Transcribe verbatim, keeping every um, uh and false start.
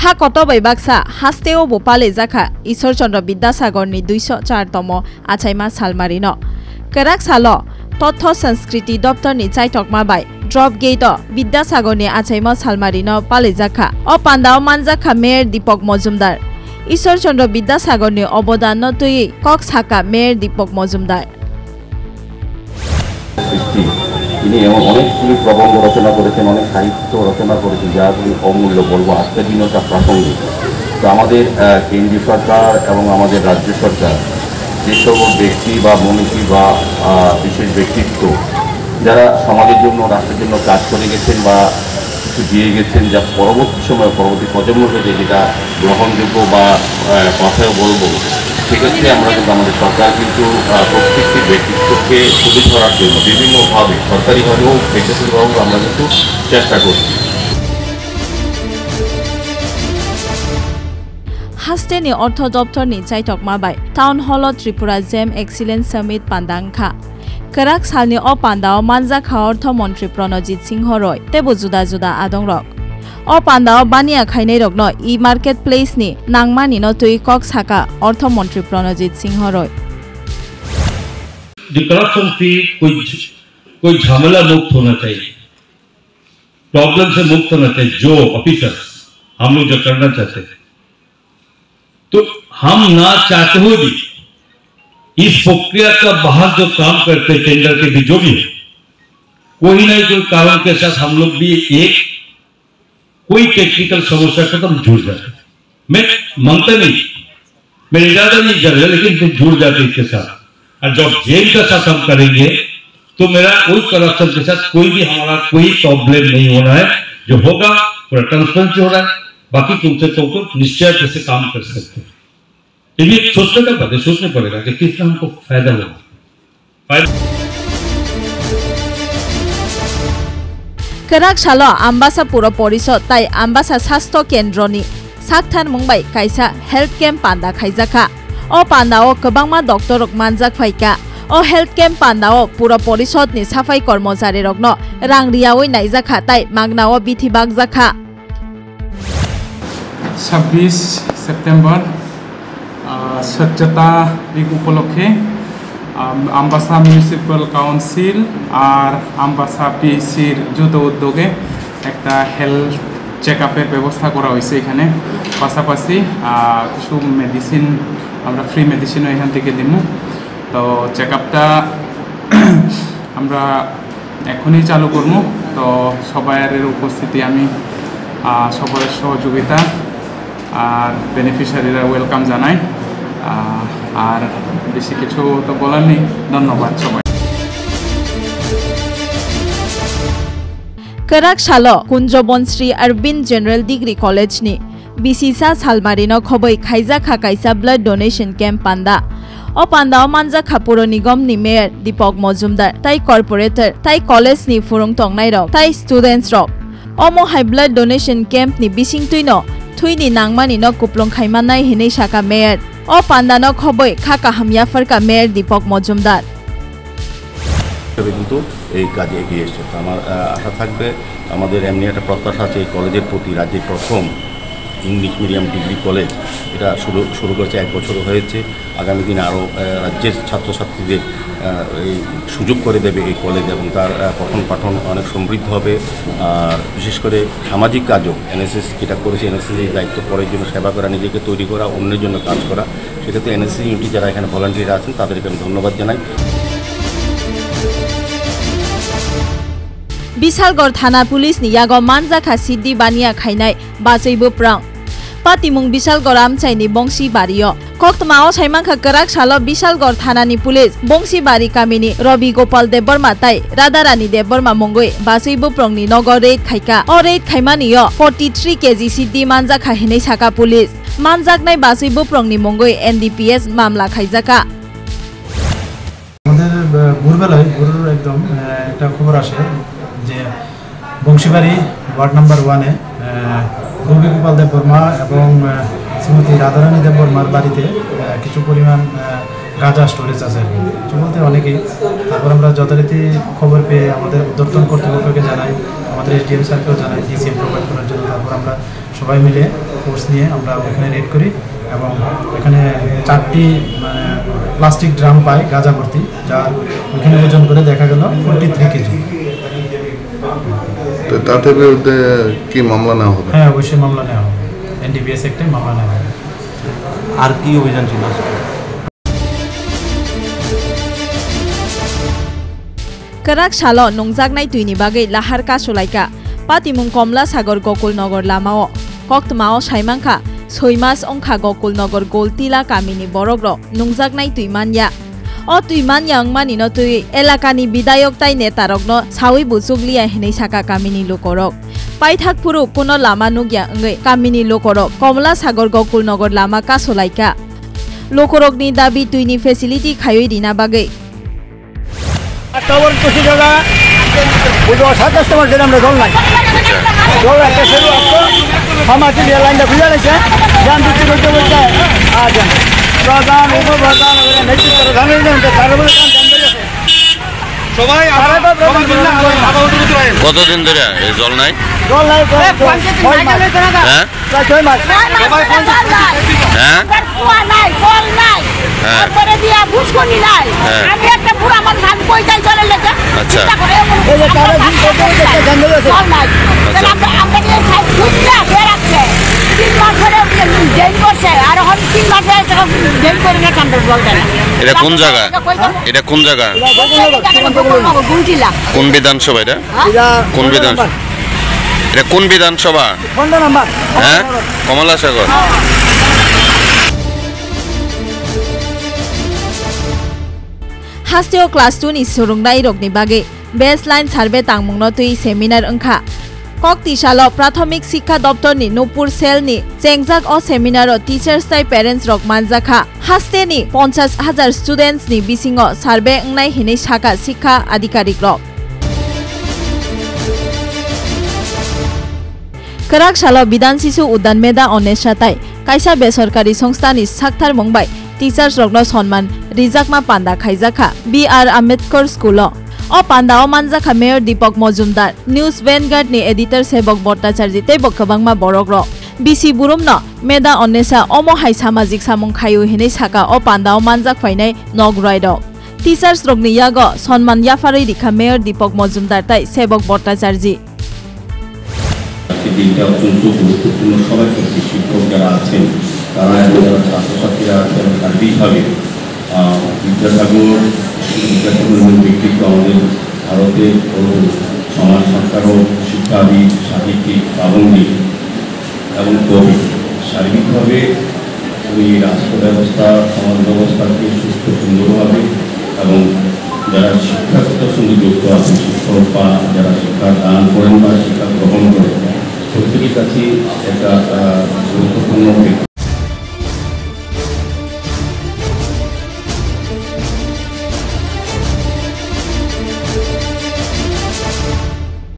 हा कत बैबाक्सा हास्तेओ बोपाले जाखा ईश्वरचंद्र विद्यासागरनि दुइश' चारतम आचाइमा सालमारिन केराक साल तथ्य संस्कृति दप्तरनि चाइटकमा बाय ड्रप गेट विद्यासागरनि आचाइमा सालमारिन पाले जाखा अ पान्दाव मानजाखा मेयर दीपक मजुमदार ईश्वरचंद्र विद्यासागरनि अवदान नतुई कक साका मेयर दीपक मजुमदार তিনি এমন অনেকগুলি প্রবন্ধ রচনা করেছেন, অনেক সাহিত্য রচনা করেছেন, যাগুলি অমূল্য বলবো আজকের দিনও তা প্রাসঙ্গিক। তো আমাদের কেন্দ্রীয় সরকার এবং আমাদের রাজ্য সরকার যে সকল ব্যক্তি বা মনীষী বা বিশেষ ব্যক্তিত্ব যারা সমাজের জন্য রাষ্ট্রের জন্য কাজ করে গেছেন বা কিছু দিয়ে গেছেন, যা পরবর্তী সময় পরবর্তী প্রজন্মকে যেটা গ্রহণযোগ্য বা কথাও বলবো, সেক্ষেত্রে আমরা কিন্তু আমাদের সরকার কিন্তু প্রত্যেকটি ব্যক্তিত্বকে তুলে ধরার জন্য বিভিন্নভাবে সরকারিভাবে হোক বেসরকারিভাবেও আমরা কিন্তু চেষ্টা করছি। हास्टेनि अर्थ दप्तरनि चाइटकमा बाय town hall Tripura gem excellence summit पान्दांखा केराक सालनि अ पान्दाव मानजाखा अर्थ मन्त्री प्रणजित सिंह रय तेबो जुदा जुदा आदं रक अ पान्दाव बानिया खाइनै रकनो इ मार्केट प्लेसनि नांमानि न तुई कक साका अर्थ मन्त्री प्रणजित सिंह रय जो करप्शन फ्री कोई कोई झमेला मुक्त होना चाहिए, प्रॉब्लम से मुक्त होना चाहिए जो ऑफिसर्स हम लोग जो करना चाहते हैं। तो हम ना चाहते हुए भी इस प्रक्रिया का बाहर जो काम करते टेंडर के भी जो भी है, कोई ना कोई कारण के साथ हम लोग भी एक कोई टेक्निकल समस्या से हम जुड़ जाते। मैं मानता नहीं, मैं इरादा नहीं कर रहा, लेकिन फिर जुड़ जाते इसके साथ। और जब जेल का साथ हम करेंगे तो मेरा कोई करप्शन के साथ कोई भी हमारा कोई प्रॉब्लम नहीं होना है। जो होगा पूरा ट्रांसपेरेंसी हो रहा है, बाकी तुमसे तो निश्चय कैसे काम कर सकते हैं। ये भी सोचने का बात है, सोचने पड़ेगा कि कितना हमको फायदा होगा। केराक साल आम्बासा पुर परिषद ताई आम्बासा स्वास्थ्य केन्द्रनि साकथान मुंबाई काइसा हेल्थ कैम्प पान्दा खाइजाखा अ पान्दाओ गोबांमा डक्टर रक मानजाक फाइका अ हेल्थ कैम्प पान्दाओ पुर परिषदनि साफाई कर्मचारी रकनो रां रियावै नाइजाखा ताई मागनाओ बिथिबाग जाखा छब्बीस सेप्टेम्बर स्वच्छता वीक उपलक्षे आम्बासा म्यूनिसिपल काउंसिल और आम्बासा पिएससिर जुट उद्योगे एक हेल्थ चेकआपर व्यवस्था करा होइसे एखाने पाशापाशि किछु मेडिसिन आमरा फ्री मेडिसिन एखान थेके दिमु। तो चेकआपटा आमरा एखोनी चालू करमु। तो सबाइर उपस्थिति आमी सबार सहयोगिता और बेनिफिशियारिरा वेलकाम जानाई और बेसि किछु तो बोलार नेই। धन्यवाद सबाई। केराक साल कुंजबनश्री अरविंद जनरल डिग्री कॉलेज नि बिसिसा सालमारिनो खबै खाइजाखा काइसा ब्लड डोनेशन कैम्प पान्दा अ पान्दाव मानजाखा पुर निगम नि मेयर दीपक मजुमदार ताई कॉर्पोरेटर ताई कॉलेज नि फुरुं तंगनाय रक ताई स्टूडेंट्स रक अमो हाई ब्लड डोनेशन कैम्प नि बिसिं तुइनो थुइनि नांगमानि न कुप्लं खाइमानाय हिनै साका मेयर अ पान्दानो खबै खाका हामियाफोरका मेयर दीपक मजुमदार কিন্তু এই কাজে এগিয়ে এসেছে। আমার আশা থাকবে আমাদের এমনি একটা প্রত্যাশা আছে এই কলেজের প্রতি। রাজ্যের প্রথম ইংলিশ মিডিয়াম ডিগ্রি কলেজ এটা শুরু শুরু করেছে, এক বছর হয়েছে। আগামী দিনে আরও রাজ্যের ছাত্রছাত্রীদের এই সুযোগ করে দেবে এই কলেজ এবং তার পঠন পাঠন অনেক সমৃদ্ধ হবে। আর বিশেষ করে সামাজিক কাজও এনএসএস যেটা করেছে, এনএসএসের দায়িত্ব পরের জন্য সেবা করা, নিজেকে তৈরি করা, অন্যের জন্য কাজ করা। সেক্ষেত্রে এনএসএস ইউনিটি যারা এখানে ভলান্টিয়ার আছেন তাদেরকে আমি ধন্যবাদ জানাই। बिसालगढ़ थाना पुलिस नि यागो मानजाखा सिद्धि बानिया खाइनाय बाचैबो प्रां पातिमुं बिसालगढ़ आमचाइनि बंसी बारियो कक्तमाओ साइमाखा केराक साल बिसालगढ़ थानानि पुलिस बंसी बारी कामिनि रवि गोपाल देबबर्मा ताई राधारानी देबबर्मा मंगै बाचैबो प्रंनि नगर रेड खाइका अ रेड खाइमानियो तैंतालीस केजी सिद्धि मानजाखा हिनै साका पुलिस मानजाकनाय बाचैबो प्रंनि मंगै एनडीपीएस मामला खाइजाका। আমাদের ভোরবেলায় ভোরের একদম একটা খবর আসে যে বংশীবাড়ি ওয়ার্ড নাম্বার ওয়ানে রবি গোপাল দেববর্মা এবং শ্রীমতী রাধারানী দেববর্মার বাড়িতে কিছু পরিমাণ গাঁজা স্টোরেজ আছে। কিছু বলতে অনেকেই। তারপর আমরা যথারীতি খবর পেয়ে আমাদের উদ্যোক্তন কর্তৃপক্ষকে জানাই, আমাদের এসডিএম স্যারকেও জানাই ডিসিএম প্রোভাইড করার জন্য। তারপর আমরা সবাই মিলে ফোর্স নিয়ে আমরা ওখানে রেড করি এবং এখানে চারটি মানে প্লাস্টিক ড্রাম পাই গাঁজা ভর্তি, যা ওইখানে ওজন করে দেখা গেল ফোরটি থ্রি কেজি। তো তাদের বিরুদ্ধে কি মামলা নেওয়া হবে? হ্যাঁ, অবশ্যই মামলা নেওয়া হবে, এনডিপিএস একটাই মামলা নেওয়া হবে। আর কি অভিযান ছিল? Kerak Shalo nungjaknai tuini bagai lahar kasulaika patimung Komla Sagar Gokul Nogor lamao koktmao saimangkha soimas ongkha Gokul Nogor Goltila kamini borogro nungjaknai tuimanya o tuimanya angmani no tui elakani bidayok tai netarokno sawi busuglia hinei saka kamini lokorok paithakpuru kono lama nugya ngai kamini lokorok Komla Sagar Gokul Nogor lama kasulaika lokorokni dabi tuini facility khayoi dina bagai Kawan kursi jaga, udah satu setengah jam dah jalan. Jalan ke seru apa? Hama tu dia lain dah berjalan saja. Jangan tu tu tu tu aja. Badan, itu badan, orang nanti terus kami ni nanti cara boleh kan jangan boleh. সবাই কতদিন ধরে এই জল নাই? জল নাই হ্যাঁ ছয় মাস সবাই হ্যাঁ কুয়া নাই জল নাই তারপরে দিয়া ভুসকনি নাই আমি একটা পুরো আমার ধান কই যাই জলের লেগে আচ্ছা এই যে তারা দিন করতে করতে জানতে গেছে জল নাই তাহলে আমরা আমরা নিয়ে খাই খুঁজতে বেরাচ্ছে তিন মাস ধরে ডেন করছে আর এখন তিন মাসে ডেন করে না কান্ডার জল দেয় এটা কোন জায়গা? এটা কোন জায়গা? কোন বিধানসভা এটা? কোন বিধানসভা? এটা কোন বিধানসভা? হ্যাঁ, কমলা সাগর। Hasteo class two ni surungnai rokni bage baseline survey tangmungno tui seminar engkha kokti salo prathomik শিক্ষা দপ্তর ni nupur cell ni chengjak o seminar o teachers tai parents rok manjakha haste ni পঞ্চাশ হাজার students ni bisingo survey engnai hinei saka শিক্ষা adhikarik rok Kerak Shalo Bidan Sisu Udan Meda Onesha tai kaisa besorkari সংস্থা ni sakthar mongbai teachers rokno sonman rijakma panda khaijaka B R Ambedkar School o panda o manjakha Mayor Deepak Mojumdar News Vanguard ni editor Sebok Bhattacharya tei bokhabangma borokro bisi burumno Meda Onesha omo hai samajik samung khayu hinei saka o panda o manjak phainai nograido teachers rokni yago sonman yafarai rikha Mayor Deepak Mojumdar tai Sebok Bhattacharya দিনটা অত্যন্ত গুরুত্বপূর্ণ সবাই ক্ষেত্রে শিক্ষক যারা আছেন তারা এবং যারা ছাত্রছাত্রীরা আছেন সার্বিকভাবে বিদ্যাসাগর বিদ্যাসাগরের ব্যক্তিত্ব আমাদের ভারতের সমাজ সংস্কারক শিক্ষাবিদ সাহিত্যিক প্রাবন্ধিক এবং কবি সার্বিকভাবে উনি রাষ্ট্র ব্যবস্থা সমাজ ব্যবস্থাকে সুস্থ সুন্দরভাবে এবং যারা শিক্ষাগত সঙ্গে যুক্ত আছেন শিক্ষক বা যারা শিক্ষা দান করেন বা শিক্ষা গ্রহণ করেন প্রত্যেকের কাছে একটা গুরুত্বপূর্ণ